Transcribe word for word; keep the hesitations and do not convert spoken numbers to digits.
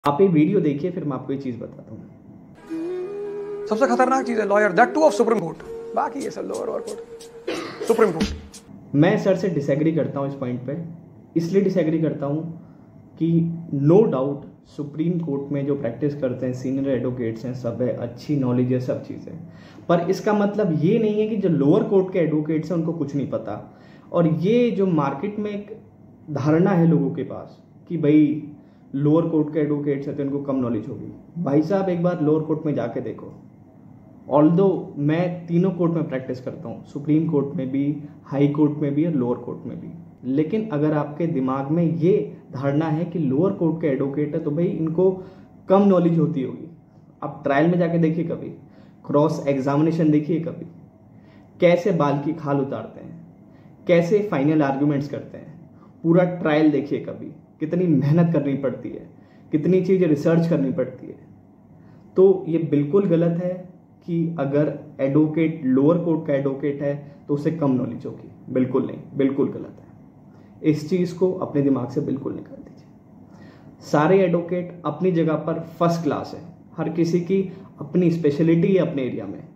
आप ये वीडियो देखिए, फिर मैं आपको ये चीज बताता हूँ। सबसे खतरनाक चीज है lawyer, that too of Supreme Court. बाकी ये सब लोअर कोर्ट, सुप्रीम कोर्ट। मैं सर से डिसएग्री करता हूँ इस पॉइंट पे। इसलिए डिसएग्री करता हूँ कि नो डाउट सुप्रीम कोर्ट में जो प्रैक्टिस करते हैं सीनियर एडवोकेट्स हैं, सब है, अच्छी नॉलेज है, सब चीज़ें, पर इसका मतलब ये नहीं है कि जो लोअर कोर्ट के एडवोकेट्स हैं उनको कुछ नहीं पता। और ये जो मार्केट में एक धारणा है लोगों के पास कि भाई लोअर कोर्ट के एडवोकेट्स हैं तो इनको कम नॉलेज होगी। भाई साहब, एक बार लोअर कोर्ट में जाके देखो। ऑल्दो मैं तीनों कोर्ट में प्रैक्टिस करता हूँ, सुप्रीम कोर्ट में भी, हाई कोर्ट में भी और लोअर कोर्ट में भी, लेकिन अगर आपके दिमाग में ये धारणा है कि लोअर कोर्ट के एडवोकेट है तो भाई इनको कम नॉलेज होती होगी, आप ट्रायल में जाके देखिए, कभी क्रॉस एग्जामिनेशन देखिए, कभी कैसे बाल की खाल उतारते हैं, कैसे फाइनल आर्ग्यूमेंट्स करते हैं, पूरा ट्रायल देखिए, कभी कितनी मेहनत करनी पड़ती है, कितनी चीज़ें रिसर्च करनी पड़ती है। तो ये बिल्कुल गलत है कि अगर एडवोकेट लोअर कोर्ट का एडवोकेट है तो उसे कम नॉलेज होगी। बिल्कुल नहीं, बिल्कुल गलत है। इस चीज़ को अपने दिमाग से बिल्कुल निकाल दीजिए। सारे एडवोकेट अपनी जगह पर फर्स्ट क्लास है, हर किसी की अपनी स्पेशलिटी है अपने एरिया में।